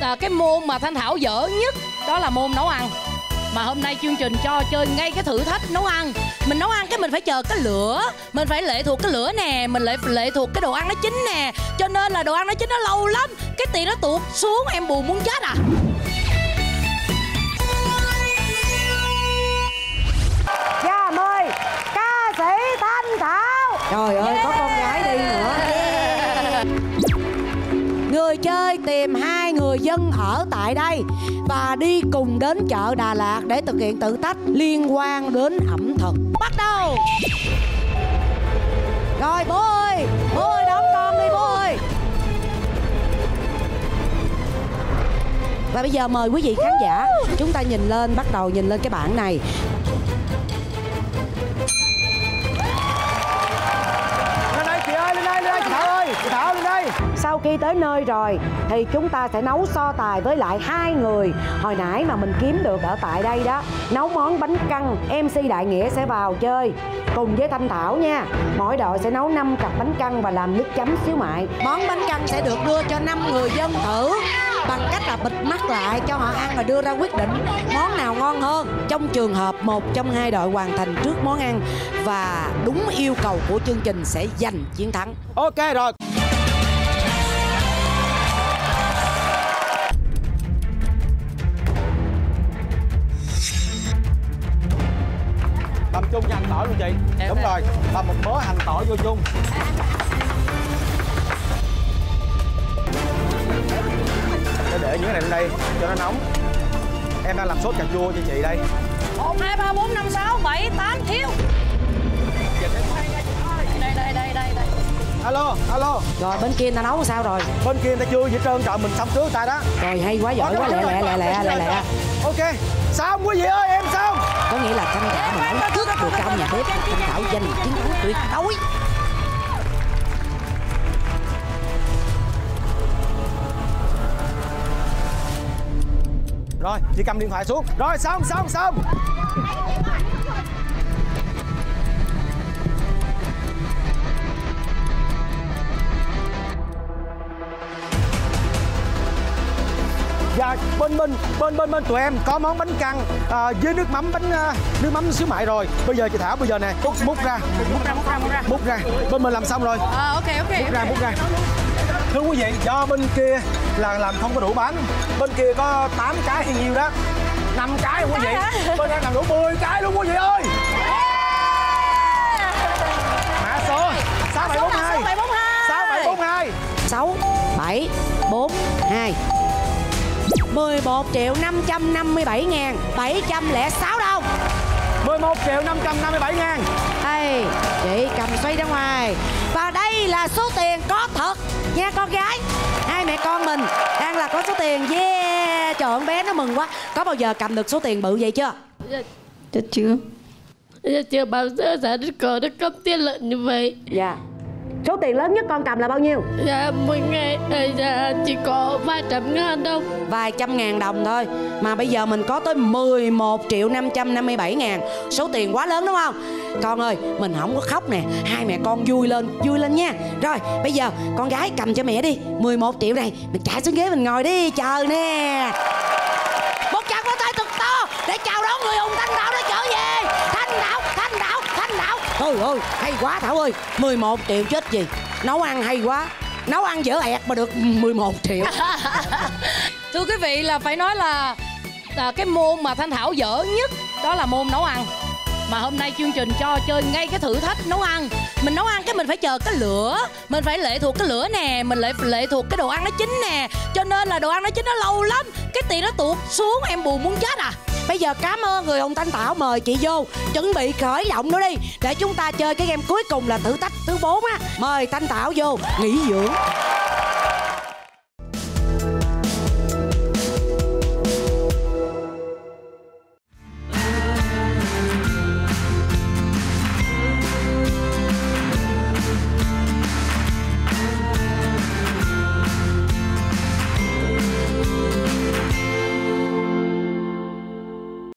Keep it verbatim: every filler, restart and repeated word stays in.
à, cái môn mà Thanh Thảo dở nhất đó là môn nấu ăn. Mà hôm nay chương trình cho chơi ngay cái thử thách nấu ăn. Mình nấu ăn cái mình phải chờ cái lửa, mình phải lệ thuộc cái lửa nè, mình lại lệ thuộc cái đồ ăn nó chín nè. Cho nên là đồ ăn nó chín nó lâu lắm, cái tiền nó tuột xuống em buồn muốn chết à. Dạ mời ca sĩ Thanh Thảo. Trời ơi, yeah. Có con gái đi nữa. Yeah. Người chơi tìm hai người dân ở tại đây và đi cùng đến chợ Đà Lạt để thực hiện thử thách liên quan đến ẩm thực. Bắt đầu. Rồi bố ơi, bố ơi đón con đi bố ơi. Và bây giờ mời quý vị khán giả, chúng ta nhìn lên, bắt đầu nhìn lên cái bảng này. Lên đây chị ơi, lên đây, lên đây chị Thảo ơi, chị Thảo lên đây. Sau khi tới nơi rồi thì chúng ta sẽ nấu so tài với lại hai người hồi nãy mà mình kiếm được ở tại đây đó. Nấu món bánh căn, em xê Đại Nghĩa sẽ vào chơi cùng với Thanh Thảo nha. Mỗi đội sẽ nấu năm cặp bánh căn và làm nước chấm xíu mại. Món bánh căn sẽ được đưa cho năm người dân thử bằng cách là bịt mắt lại cho họ ăn và đưa ra quyết định món nào ngon hơn. Trong trường hợp một trong hai đội hoàn thành trước món ăn và đúng yêu cầu của chương trình sẽ giành chiến thắng. Ok rồi. Băm chung với hành tỏi luôn chị. Em đúng rồi, băm một mớ hành tỏi vô chung. Để để những cái này lên đây cho nó nóng. Em đang làm sốt cà chua cho chị đây. Một, hai, ba, bốn, năm, sáu, bảy, tám thiếu. Đây, đây, đây, đây, đây. Alo, alo. Rồi bên kia ta nấu sao rồi? Bên kia ta chưa gì trơn, trời mình xong trước tay đó. Rồi hay quá, giỏi quá, lẹ lẹ lẹ lẹ lẹ lẹ. Ok, xong quý vị ơi, em xong. Có nghĩa là Thanh Thảo mà nấu trước được cao nhà bếp, Thanh Thảo giành chiến thắng tuyệt đối. Rồi, chị cầm điện thoại xuống. Rồi, xong, xong, xong. Và bên bên bên bên bên tụi em có món bánh căn à, với nước mắm bánh uh, nước mắm xíu mại rồi. Bây giờ chị Thảo bây giờ nè, múc múc ra, Múc ra, múc ra, múc ra. múc ra. Bên mình làm xong rồi. À, ok, ok. Múc ra, múc ra. Thưa quý vị, do bên kia là làm không có đủ bánh, bên kia có tám cái hay nhiêu đó, năm cái quý vị, bên em làm đủ mười cái luôn quý vị ơi. Mã số sáu bảy bốn hai. sáu bảy bốn hai. sáu bảy bốn hai. mười một triệu năm trăm năm mươi bảy ngàn bảy trăm lẻ sáu đồng. mười một triệu năm trăm năm mươi bảy ngàn. Đây, chị cầm xoay ra ngoài. Và đây là số tiền có thật nha con gái. Hai mẹ con mình đang là có số tiền. Yeah, trời ơi bé nó mừng quá. Có bao giờ cầm được số tiền bự vậy chưa? Dạ, dạ chưa. Dạ chưa bao giờ giá đất cờ nó cấp tiền lợn như vậy. Dạ. Số tiền lớn nhất con cầm là bao nhiêu? Dạ mỗi ngày dạ, chỉ có vài trăm ngàn đồng. Vài trăm ngàn đồng thôi. Mà bây giờ mình có tới mười một triệu năm trăm năm mươi bảy ngàn. Số tiền quá lớn đúng không? Con ơi, mình không có khóc nè. Hai mẹ con vui lên, vui lên nha. Rồi, bây giờ con gái cầm cho mẹ đi mười một triệu này. Mình chạy xuống ghế mình ngồi đi, chờ nè. Một tràng pháo tay thật to để chào đón người hùng Thanh Thảo đã trở về. Thanh Thảo, Thanh Thảo, Thanh Thảo. Trời ơi, hay quá Thảo ơi. mười một triệu chết gì. Nấu ăn hay quá. Nấu ăn dở ẹt mà được mười một triệu. Thưa quý vị, là phải nói là, là cái môn mà Thanh Thảo dở nhất đó là môn nấu ăn. Mà hôm nay chương trình cho chơi ngay cái thử thách nấu ăn. Mình nấu ăn cái mình phải chờ cái lửa, mình phải lệ thuộc cái lửa nè, mình lại lệ thuộc cái đồ ăn nó chín nè. Cho nên là đồ ăn nó chín nó lâu lắm, cái tiền nó tuột xuống em buồn muốn chết à. Bây giờ cảm ơn người hùng Thanh Thảo, mời chị vô chuẩn bị khởi động nữa đi để chúng ta chơi cái game cuối cùng là thử thách thứ bốn á. Mời Thanh Thảo vô nghỉ dưỡng.